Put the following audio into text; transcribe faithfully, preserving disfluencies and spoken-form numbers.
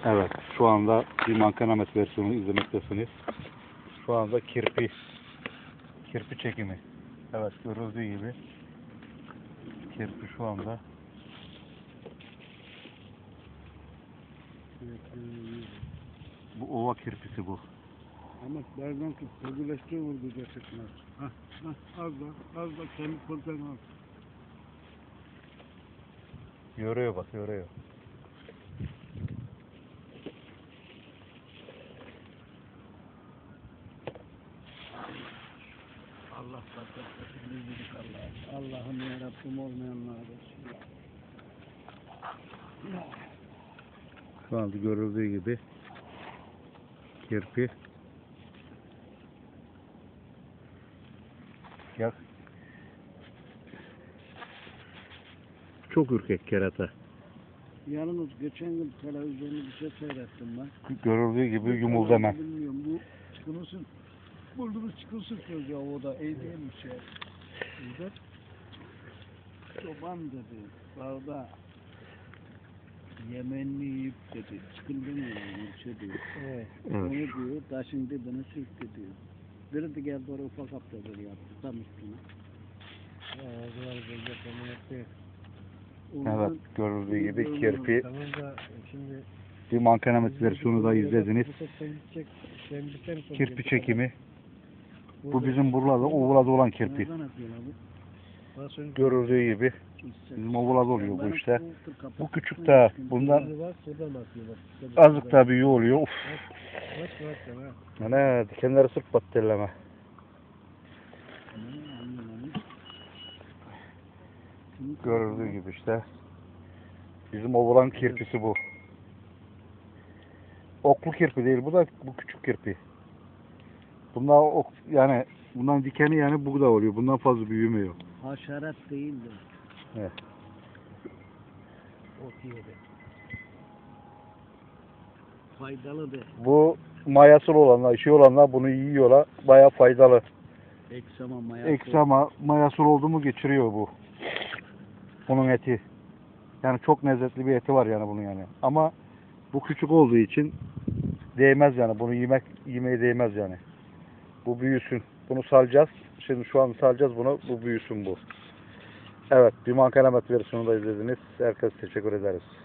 Evet, şu anda bir Mankanamet versiyonunu izlemektesiniz. Şu anda kirpi, kirpi çekimi. Evet, görüldüğü gibi kirpi şu anda. Bu ova kirpisi bu. Ama bazen ki sözleştiği vurdu gerçekten. Hah, hah, az da, az da kendi kontrolünü al. Yoruyor bak, yoruyor. Allah saklasın, bildik Allah. Allah'ım yarabbim olmayanlara. Şu anda görüldüğü gibi kirpi. Ya, çok ürkek kerata. Yalnız geçen gün televizyonda bir şey seyrettim ben. Görüldüğü gibi yumuldu hemen. Bilmiyorum, bu çıkılısın. Buldunuz çıkılsın çocuğa o da iyi değilmiş ya. Burada çoban dedi, dağda yemenini yiyip dedi, çıkın demiyor bir şey diyor. Evet. Onu diyor, taşın dibine sürttü diyor. Biri de geldi oraya ufak aptaları yaptı, tam üstüne. Evet, görüldüğü gibi kirpi. Bir Mankanamet versiyonu da izlediniz. Kirpi çekimi. Bu bizim buralarda ovulada olan kirpi. Görüldüğü gibi bizim ovulada oluyor bu işte. Bu küçük daha bundan azıcık daha büyüğü oluyor. Uf. Ne dikenleri sırf battelleme. Görüldüğü gibi işte. Bizim ovulan kirpisi bu. Oklu kirpi değil bu da, bu küçük kirpi. Bunlar ok, yani bundan dikeni yani bu da oluyor. Bundan fazla büyümüyor. Haşerat değildir. Evet. Ot yeri. Faydalıdır. Bu mayasıl olanlar, şey olanlar bunu yiyorlar. Bayağı faydalı. Eksama, mayasıl. Eksama, mayasıl oldu mu geçiriyor bu. Bunun eti. Yani çok lezzetli bir eti var yani bunun yani. Ama bu küçük olduğu için değmez yani. Bunu yemek yemeye değmez yani. Bu büyüsün. Bunu salacağız. Şimdi şu an salacağız bunu. Bu büyüsün bu. Evet. Bir Mankanamet versiyonu da izlediniz. Herkese teşekkür ederiz.